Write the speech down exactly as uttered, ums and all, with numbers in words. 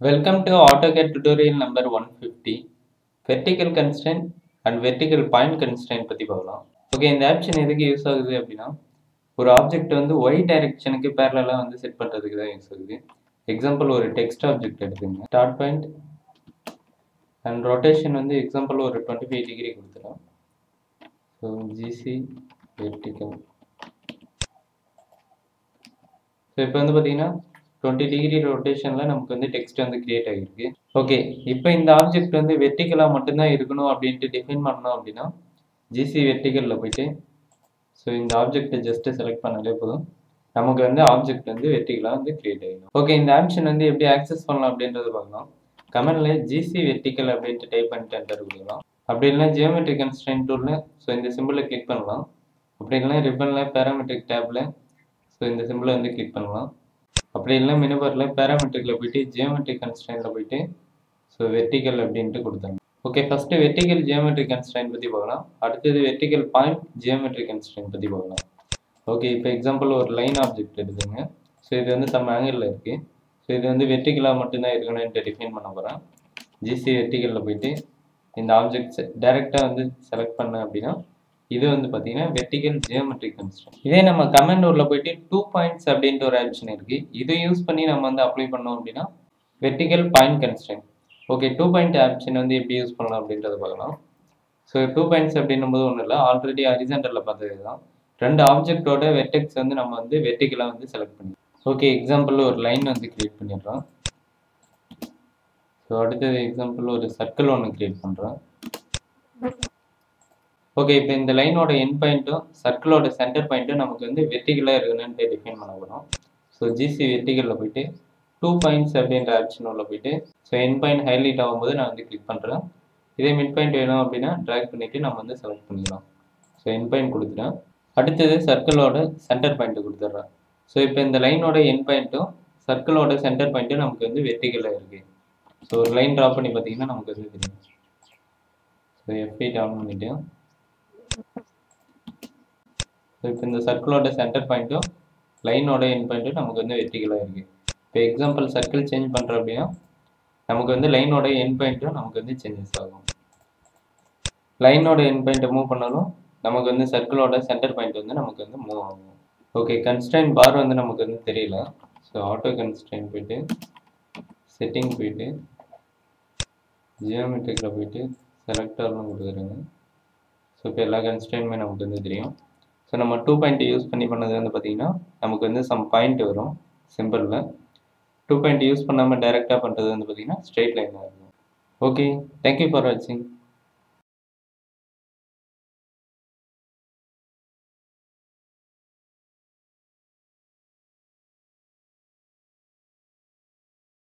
Welcome to AutoCAD tutorial number one fifty. Vertical constraint and vertical point constraint பத்தி பார்க்கலாம். Okay, இந்த option எதுக்கு use ஆகுது அப்படின்னா, ஒரு ஆப்ஜெக்ட் வந்து y டைரக்ஷனுக்கு பேரலா வந்து செட் பண்றதுக்கு தான் யூஸ் ஆகுது. எக்ஸாம்பிள் ஒரு டெக்ஸ்ட் ஆப்ஜெக்ட் எடுத்துங்க. ஸ்டார்ட் பாயிண்ட் அண்ட் ரொட்டேஷன் வந்து எக்ஸாம்பிள் ஒரு டுவெண்ட்டி ஃபைவ் டிகிரி கொடுத்துரும். So GC vertical. ஸோ இப்போ வந்து பார்த்தீங்கன்னா டுவெண்ட்டி டிகிரி ரொட்டேஷனில் நமக்கு வந்து டெக்ஸ்ட் வந்து கிரியேட் ஆகிருக்கு. ஓகே, இப்போ இந்த ஆப்ஜெக்ட் வந்து வெர்டிக்கலாக மட்டும்தான் இருக்கணும் அப்படின்ட்டு டிஃபைன் பண்ணணும் அப்படின்னா ஜிசி வெர்டிக்கலில் போயிட்டு ஸோ இந்த ஆப்ஜெக்டை ஜஸ்ட்டு செலக்ட் பண்ணாலே போதும், நமக்கு வந்து ஆப்ஜெக்ட் வந்து வெர்டிக்கலாக வந்து கிரியேட் ஆகிடும். ஓகே, இந்த ஆப்ஷன் வந்து எப்படி ஆக்சஸ் பண்ணலாம் அப்படின்றது பார்க்கலாம். கமெண்ட்ல ஜிசி வெர்டிக்கல் அப்படின்ட்டு டைப் பண்ணிட்டு என்டர் கொடுக்கலாம். அப்படி இல்லைனா ஜியோமெட்ரிக் கன்ஸ்ட்ரெயின்ட் டூலில் ஸோ இந்த சிம்பிளை கிளிக் பண்ணலாம். அப்படி இல்லைனா ரிப்பனில் பேராமெட்ரிக் டேப்பில் ஸோ இந்த சிம்பிளை வந்து கிளிக் பண்ணலாம். அப்படி இல்லை மெனு பாரில் பேராமெட்ரிக்கில் போயிட்டு ஜியோமெட்ரிக் கன்ஸ்ட்ரெயின்ட்டில் போயிட்டு ஸோ வெர்டிக்கல் அப்படின்ட்டு கொடுத்தாங்க. Okay, first vertical geometric constraint பற்றி பார்க்கலாம். அடுத்தது வெர்டிக்கல் பாயிண்ட் ஜியோமெட்ரிக் கன்ஸ்ட்ரெயின்ட் பற்றி பார்க்கலாம். ஓகே, இப்போ எக்ஸாம்பிள் ஒரு லைன் ஆப்ஜெக்ட் எடுத்துங்க. ஸோ இது வந்து சம் ஆங்கிளில் இருக்குது. ஸோ இது வந்து வெர்டிக்கலாக மட்டும்தான் இருக்கணும்னு டிஃபைன் பண்ண போகிறேன். ஜிசி வெர்டிக்கலில் போயிட்டு இந்த ஆப்ஜெக்ட்ஸ் டைரெக்டாக வந்து செலக்ட் பண்ணேன் அப்படின்னா இது வந்து பார்த்தீங்கன்னா வெர்டிக்கல் ஜியோமெட்ரிக் கன்ஸ்ட்ரெயின்ட். இதே நம்ம கமெண்ட் ஊரில் போயிட்டு டூ பாயிண்ட்ஸ் அப்படின்ட்டு ஒரு ஆப்ஷன் இருக்குது. இதை யூஸ் பண்ணி நம்ம வந்து அப்ளை பண்ணோம் அப்படின்னா vertical point constraint. Okay, two point option வந்து எப்படி யூஸ் பண்ணலாம் அப்படின்றத பார்க்கலாம். ஸோ டூ பாயிண்ட்ஸ் அப்படின்னும் போது ஒன்றும் இல்லை, ஆல்ரெடி ஹரிசாண்டலில் பார்த்தது தான். ரெண்டு ஆப்ஜெக்டோட வெர்டெக்ஸ் வந்து நம்ம வந்து வெர்டிக்கலாக வந்து செலக்ட் பண்ணி. ஓகே, எக்ஸாம்பிள் ஒரு லைன் வந்து கிரியேட் பண்ணிடுறோம். ஸோ அடுத்தது எக்ஸாம்பிள் ஒரு சர்க்கிள் ஒன்று கிரியேட் பண்ணுறோம். ஓகே, இப்போ இந்த லைனோட என் பாயிண்ட்டும் சர்க்கிளோட சென்டர் பாயிண்ட்டும் நமக்கு வந்து வெர்டிக்கலாக இருக்கணும்னு டிஃபைன் பண்ண போகிறோம். ஸோ ஜிசி வெர்டிக்கலில் போயிட்டு டூ பாயிண்ட்ஸ் அப்படின்ற ஆப்ஷன் உள்ள போயிட்டு ஸோ என் பாயிண்ட் ஹைலைட் ஆகும்போது நான் வந்து கிளிக் பண்ணுறேன். இதே மிட் பாயிண்ட் வேணும் அப்படின்னா ட்ராக் பண்ணிவிட்டு நம்ம வந்து செலக்ட் பண்ணிக்கலாம். ஸோ என் பாயிண்ட் கொடுத்துட்டேன். அடுத்தது சர்க்கிளோட சென்டர் பாயிண்ட்டு கொடுத்துட்றேன். ஸோ இப்போ இந்த லைனோட என் பாயிண்ட்டும் சர்க்கிளோட சென்டர் பாயிண்ட்டும் நமக்கு வந்து வெர்டிக்கலாக இருக்குது. ஸோ ஒரு லைன் ட்ரா பண்ணி பார்த்தீங்கன்னா நமக்கு வந்து தெரியும். ஸோ எஃப் எயிட் ஆன் பண்ணிவிட்டு ஸோ இப்போ இந்த சர்க்கிளோட சென்டர் பாயிண்ட்டும் லைனோட என் பாயிண்ட்டும் நமக்கு வந்து வெர்டிக்கலாக இருக்குது. இப்போ எக்ஸாம்பிள் சர்க்கிள் சேஞ்ச் பண்ணுறோம் அப்படின்னா நமக்கு வந்து லைனோட என் பாயிண்ட்டும் நமக்கு வந்து சேஞ்சஸ் ஆகும். லைனோட என் பாயிண்ட்டை மூவ் பண்ணாலும் நமக்கு வந்து சர்க்கிளோட சென்டர் பாயிண்ட் வந்து நமக்கு வந்து மூவ் ஆகும். ஓகே, கன்ஸ்ட்ரெயின்ட் பார் வந்து நமக்கு வந்து தெரியல. ஸோ ஆட்டோ கன்ஸ்ட்ரெயின்ட் போயிட்டு செட்டிங் போயிட்டு ஜியோமெட்ரிக்கில் போயிட்டு செலக்டர்லாம் கொடுக்குறாங்க. ஸோ இப்போ எல்லா கன்ஸ்ட்ரெயின்ட்டுமே நமக்கு வந்து தெரியும். ஸோ நம்ம டூ பாயிண்ட் யூஸ் பண்ணி பண்ணது வந்து பார்த்திங்கன்னா நமக்கு வந்து சம் பாயிண்ட் வரும் சிம்பிளில். டூ பாயிண்ட் யூஸ் பண்ணாமல் டைரெக்டாக பண்ணுறது வந்து பார்த்திங்கன்னா ஸ்ட்ரெயிட் லைனாக இருக்கும். ஓகே, தேங்க்யூ ஃபார் வாட்சிங்.